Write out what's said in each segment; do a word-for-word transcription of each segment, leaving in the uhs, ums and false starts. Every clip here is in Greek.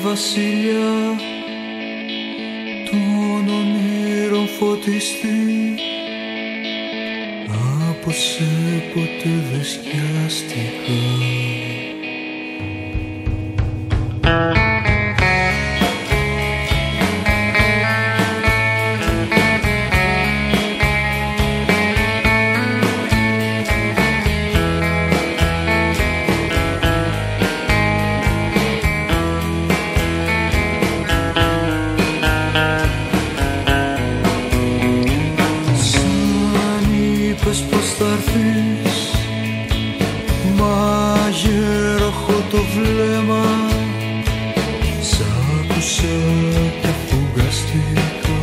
βασιλιά των ονείρων φωτιστή, από σε ποτέ δεν σκιάστηκα. Το βλέμμα σ' άκουσα και φουγγαστήκα.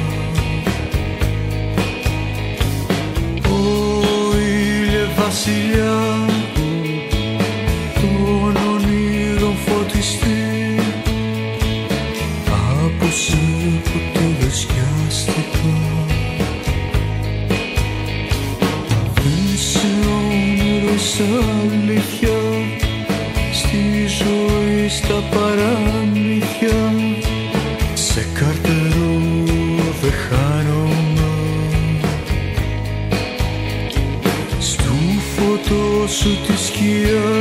Ω ήλιε βασιλιά των ονείρων φωτιστή, από σε ποτέ δεν σκιάστηκα. Δεν σε όνειρο σ' αλήθεια, στη ζωή στα παραμύθια, σε καρτερό δε χάνομαι. Στου φωτό σου τη σκιά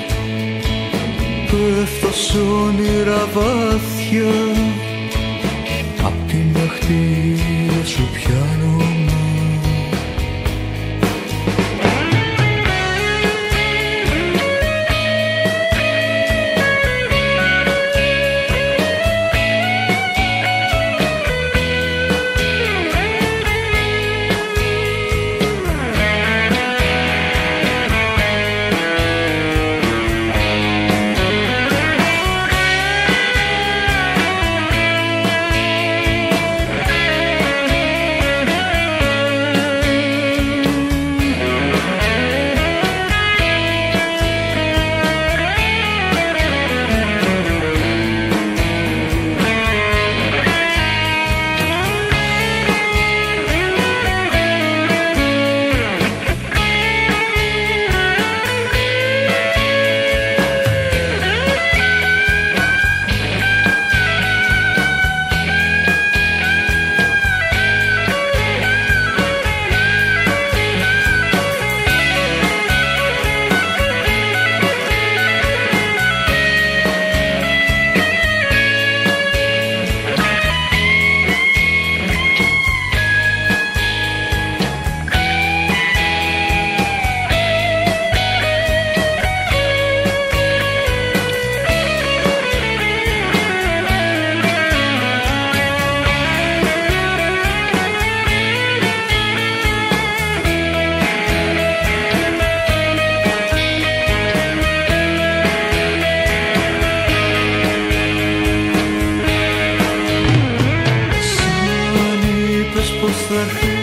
πέφτω σ' όνειρα βαθιά, απ' την αχτή σου πιάνομαι. Πως θα έρθει